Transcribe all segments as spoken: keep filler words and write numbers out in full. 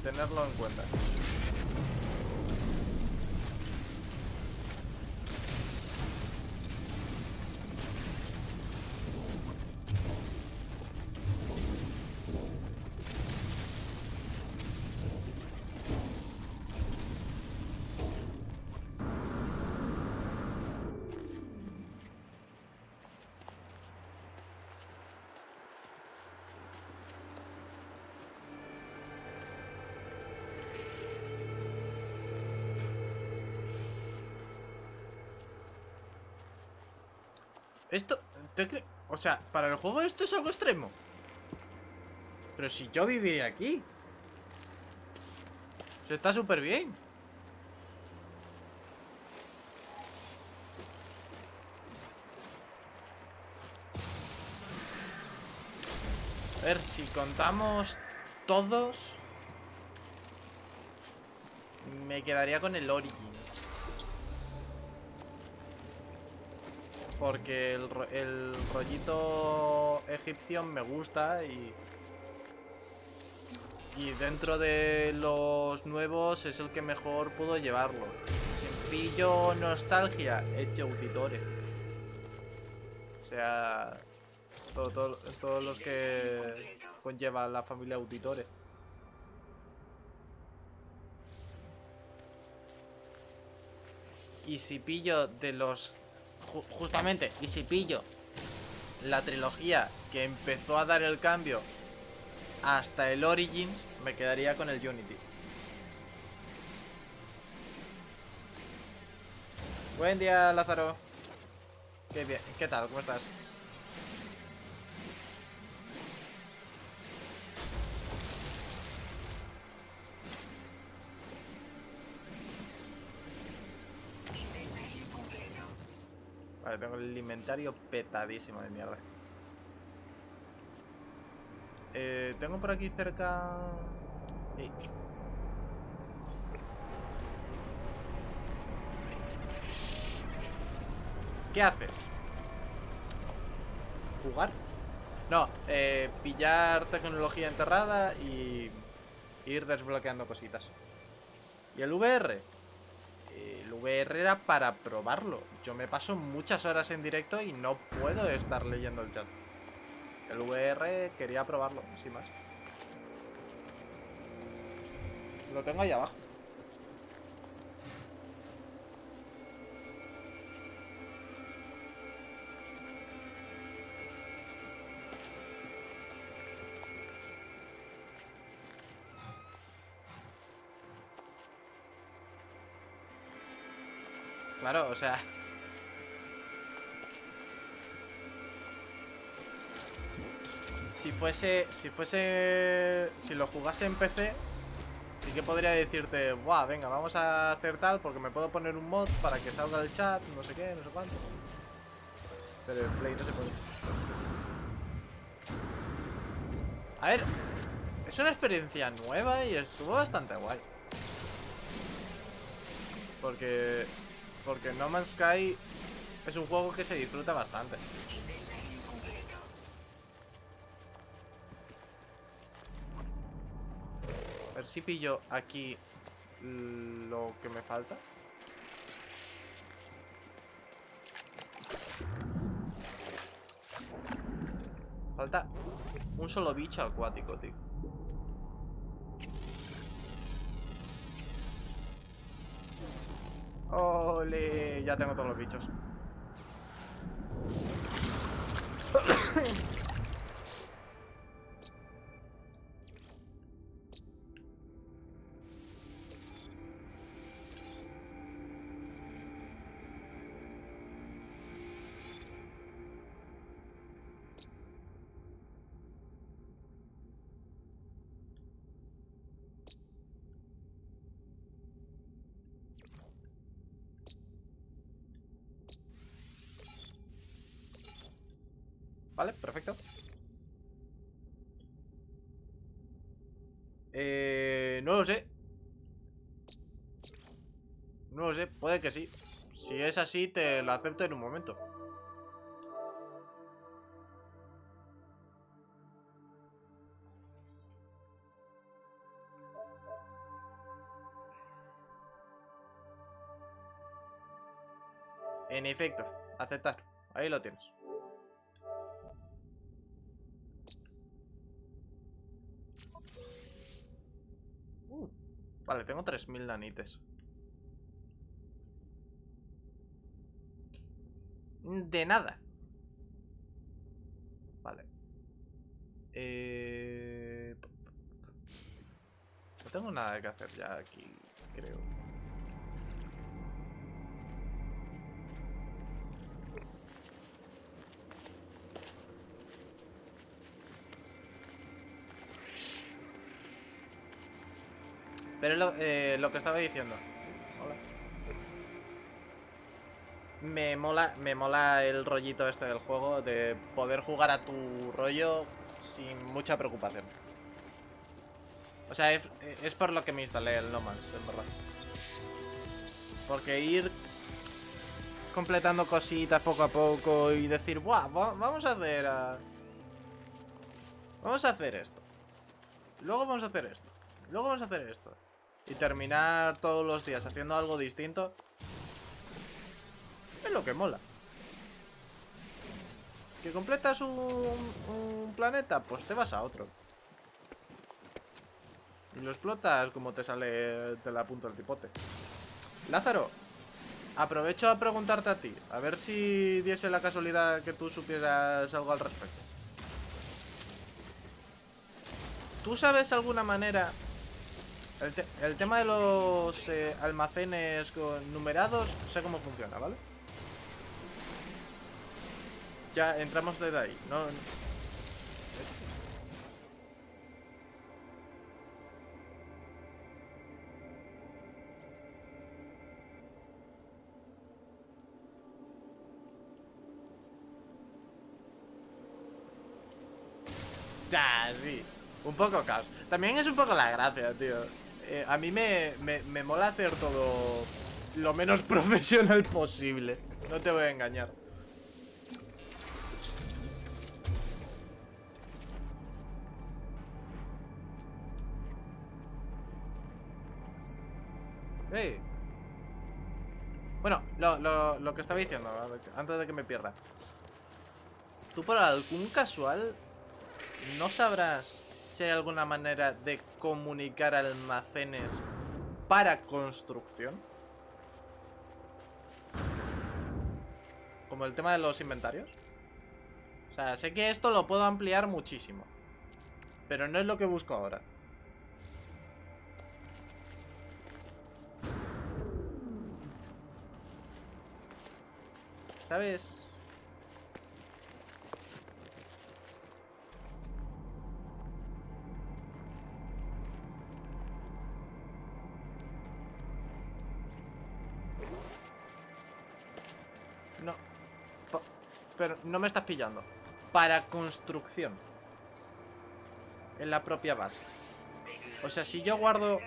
tenerlo en cuenta. Esto, ¿te cre- o sea, para el juego esto es algo extremo. Pero si yo viviría aquí. Se está súper bien. A ver, si contamos todos, me quedaría con el Origins. Porque el, ro- el rollito egipcio me gusta y... Y dentro de los nuevos es el que mejor puedo llevarlo. Si pillo nostalgia, eche auditores. O sea, todo, todo- todos los que conlleva la familia auditores. Y si pillo de los... ju- justamente, y si pillo la trilogía que empezó a dar el cambio hasta el Origins, me quedaría con el Unity. Buen día, Lázaro. Qué bien, ¿qué tal? ¿Cómo estás? Vale, tengo el inventario petadísimo de mierda. Eh, tengo por aquí cerca... Sí. ¿Qué haces? ¿Jugar? No, eh, pillar tecnología enterrada y ir desbloqueando cositas. ¿Y el V R? Eh, el V R era para probarlo. Yo me paso muchas horas en directo y no puedo estar leyendo el chat. El V R quería probarlo, sin más. Lo tengo ahí abajo. Claro, o sea... Si fuese... Si fuese... Si lo jugase en P C... Sí que podría decirte, buah, venga, vamos a hacer tal porque me puedo poner un mod para que salga el chat, no sé qué, no sé cuánto. Pero en Play no se puede. A ver, es una experiencia nueva y estuvo bastante guay. Porque... Porque No Man's Sky es un juego que se disfruta bastante. A ver si pillo aquí lo que me falta. Falta un solo bicho acuático, tío. ¡Ole! Ya tengo todos los bichos. Vale, perfecto. Eh, no lo sé. No lo sé, puede que sí. Si es así, te lo acepto en un momento. En efecto, aceptar. Ahí lo tienes. Uh, vale, tengo tres mil nanites. De nada. Vale. Eh... No tengo nada que hacer ya aquí, creo. Pero es lo, eh, lo que estaba diciendo. Hola. Me mola, me mola el rollito este del juego de poder jugar a tu rollo sin mucha preocupación. O sea, es, es por lo que me instalé el No Man's, en verdad. Porque ir completando cositas poco a poco y decir, buah, va, vamos a hacer... Uh, vamos a hacer esto. Luego vamos a hacer esto. Luego vamos a hacer esto. Y terminar todos los días haciendo algo distinto. Es lo que mola. ¿Que completas un, un planeta? Pues te vas a otro. Y lo explotas como te sale de la punta del tipote. Lázaro, aprovecho a preguntarte a ti. A ver si diese la casualidad que tú supieras algo al respecto. ¿Tú sabes alguna manera... El, te el tema de los eh, almacenes con numerados, sé cómo funciona, ¿vale? Ya entramos desde ahí, no... no. Ya, sí, un poco caos. También es un poco la gracia, tío. Eh, a mí me, me, me mola hacer todo lo menos profesional posible. No te voy a engañar. Hey. Bueno, lo, lo, lo que estaba diciendo, antes de que me pierda. Tú por algún casual no sabrás si hay alguna manera de comunicar almacenes para construcción. Como el tema de los inventarios. O sea, sé que esto lo puedo ampliar muchísimo, pero no es lo que busco ahora. ¿Sabes? No. Pero no me estás pillando. Para construcción. En la propia base. O sea, si yo guardo...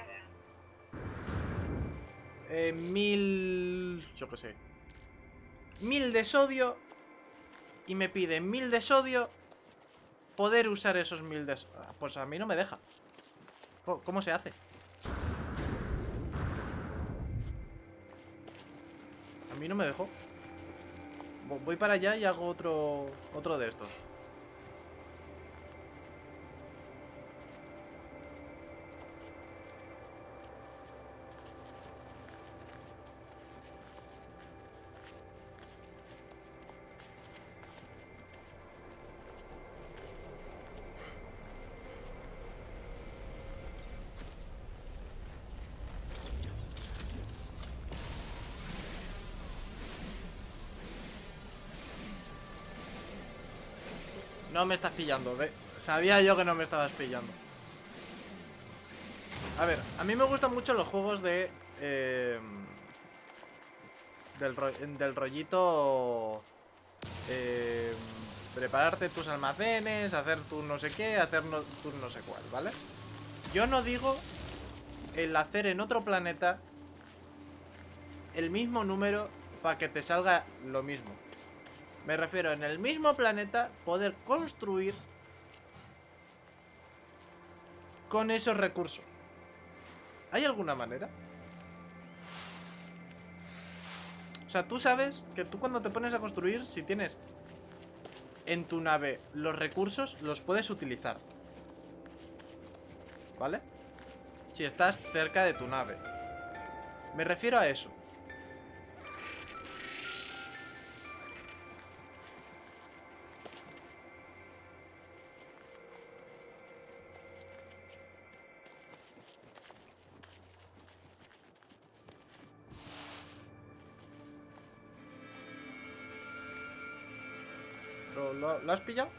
Eh, mil... Yo qué sé. Mil de sodio. Y me pide mil de sodio. Poder usar esos mil de sodio. Pues a mí no me deja. ¿Cómo se hace? A mí no me dejó. Voy para allá y hago otro otro de estos. No me estás pillando, ¿ve? Sabía yo que no me estabas pillando. A ver, a mí me gustan mucho los juegos de... Eh, del, ro del rollito... Eh, prepararte tus almacenes, hacer tu no sé qué, hacer no, tu no sé cuál, ¿vale? Yo no digo el hacer en otro planeta el mismo número para que te salga lo mismo. Me refiero en el mismo planeta poder construir con esos recursos. ¿Hay alguna manera? O sea, tú sabes que tú cuando te pones a construir, si tienes en tu nave los recursos, los puedes utilizar, ¿vale? Si estás cerca de tu nave. Me refiero a eso. ¿Lo, lo, ¿lo has pillado?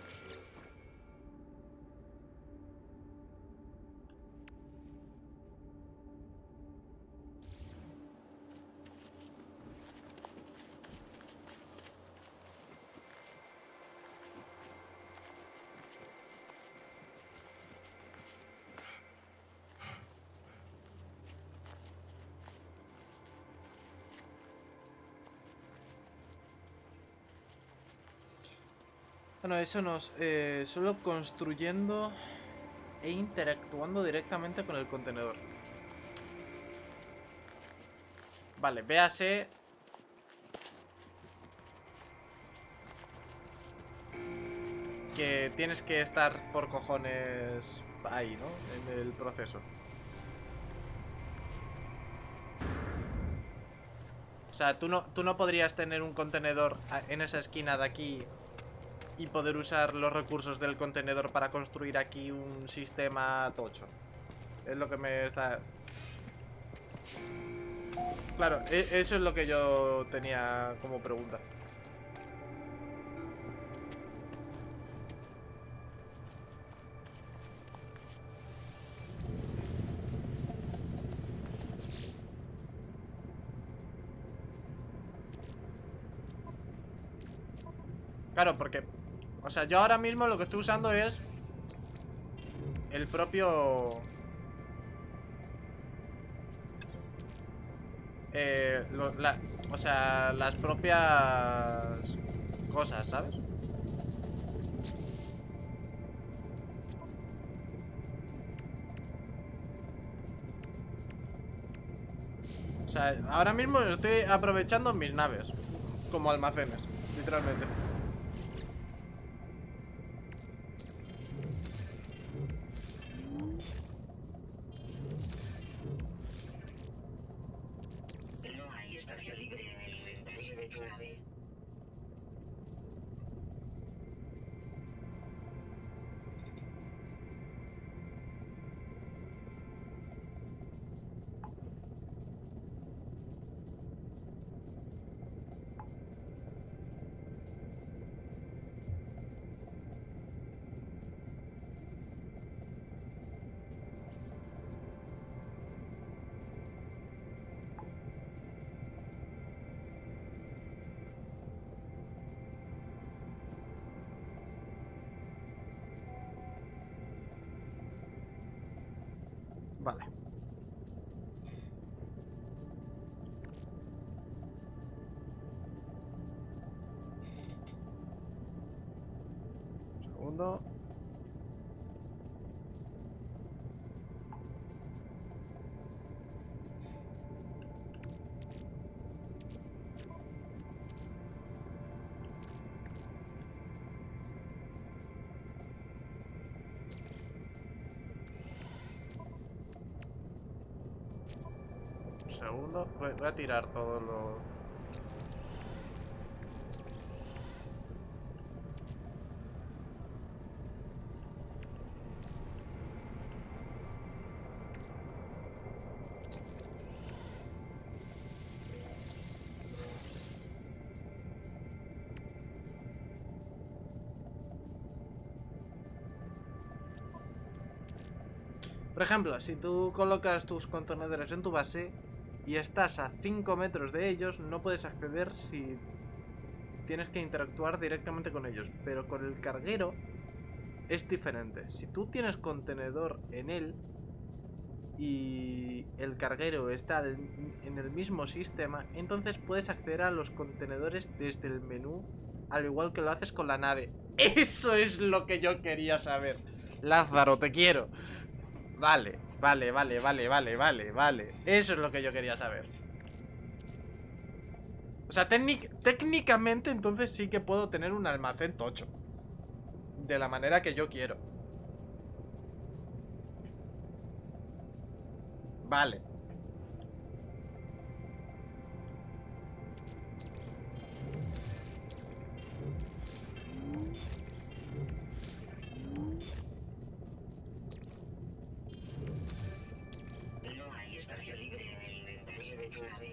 Bueno, eso nos... Eh, solo construyendo e interactuando directamente con el contenedor. Vale, véase... que tienes que estar por cojones ahí, ¿no? En el proceso. O sea, tú no, tú no podrías tener un contenedor en esa esquina de aquí y poder usar los recursos del contenedor para construir aquí un sistema tocho. Es lo que me está... Claro, eso es lo que yo tenía como pregunta. Claro, porque... O sea, yo ahora mismo lo que estoy usando es... el propio... Eh, lo, la, o sea, las propias cosas, ¿sabes? O sea, ahora mismo estoy aprovechando mis naves como almacenes, literalmente. No hay espacio libre en el inventario de tu nave. Vale. Un segundo. Un segundo. Voy, voy a tirar todo lo... Por ejemplo, si tú colocas tus contenedores en tu base y estás a cinco metros de ellos, no puedes acceder si tienes que interactuar directamente con ellos. Pero con el carguero es diferente. Si tú tienes contenedor en él y el carguero está en el mismo sistema, entonces puedes acceder a los contenedores desde el menú, al igual que lo haces con la nave. Eso es lo que yo quería saber. Lázaro, te quiero. Vale, vale, vale, vale, vale, vale, vale. Eso es lo que yo quería saber. O sea, técnicamente entonces sí que puedo tener un almacén tocho. De la manera que yo quiero. Vale. No hay espacio libre en el inventario de tu nave.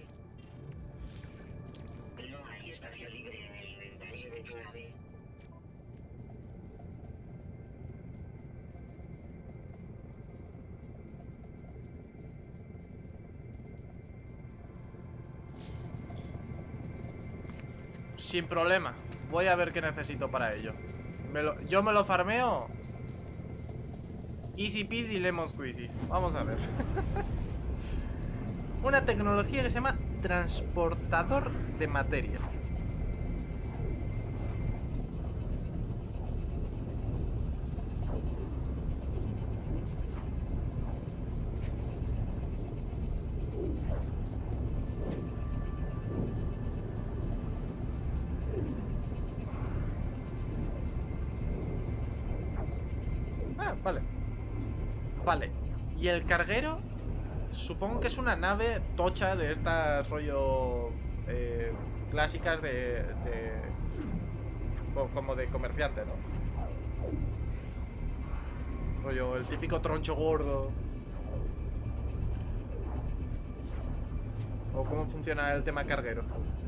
No hay espacio libre en el inventario de tu nave. Sin problema. Voy a ver qué necesito para ello. Me lo, yo me lo farmeo. Easy peasy lemon squeezy. Vamos a ver. Una tecnología que se llama transportador de materia. Ah, vale. Vale. Y el carguero, supongo que es una nave tocha de estas rollo eh, clásicas de, de co- como de comerciante, ¿no? Rollo el típico troncho gordo. O cómo funciona el tema carguero.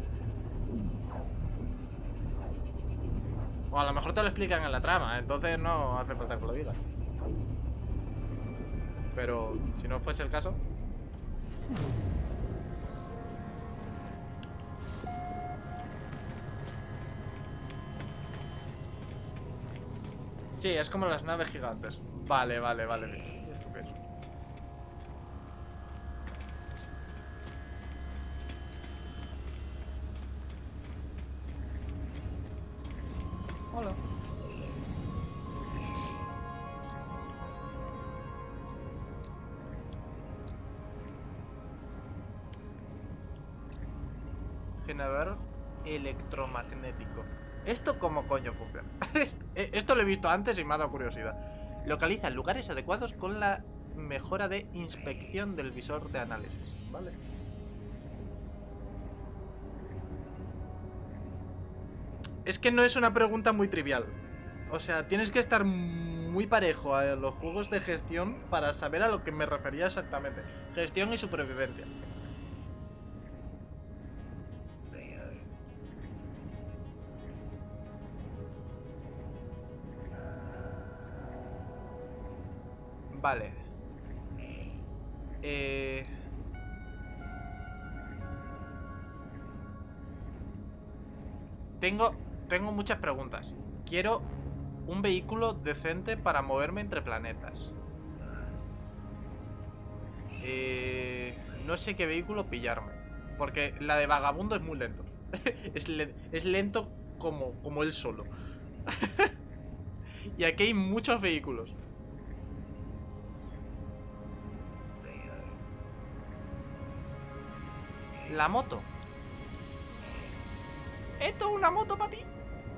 O a lo mejor te lo explican en la trama, entonces no hace falta que lo digas. Pero si no fuese el caso. Sí, es como las naves gigantes. Vale, vale, vale. ¿Y esto qué es? Hola. Generador electromagnético. ¿Esto cómo coño funciona? Esto lo he visto antes y me ha dado curiosidad. Localiza lugares adecuados con la mejora de inspección del visor de análisis. Vale. Es que no es una pregunta muy trivial. O sea, tienes que estar muy parejo a los juegos de gestión para saber a lo que me refería exactamente. Gestión y supervivencia. Vale. Eh... Tengo, tengo muchas preguntas. Quiero un vehículo decente para moverme entre planetas. Eh... No sé qué vehículo pillarme. Porque la de vagabundo es muy lento. es, le es lento como, como él solo. Y aquí hay muchos vehículos. La moto. ¿Esto es una moto para ti?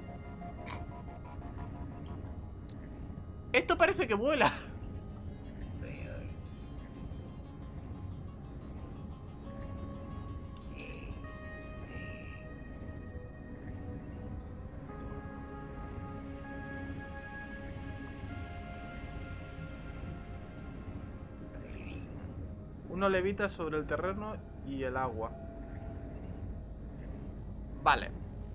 Esto parece que vuela. Uno levita sobre el terreno y el agua. Vale.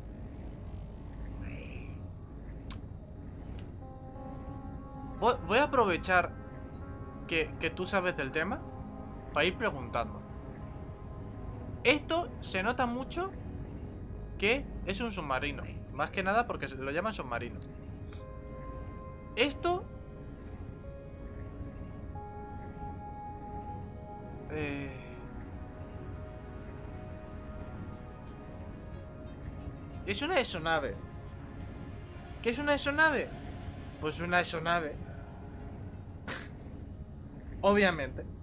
Voy a aprovechar que, que tú sabes del tema para ir preguntando. Esto se nota mucho que es un submarino. Más que nada porque lo llaman submarino. Esto... Eh... Es una exonave. ¿Qué es una exonave? Pues una exonave. Obviamente.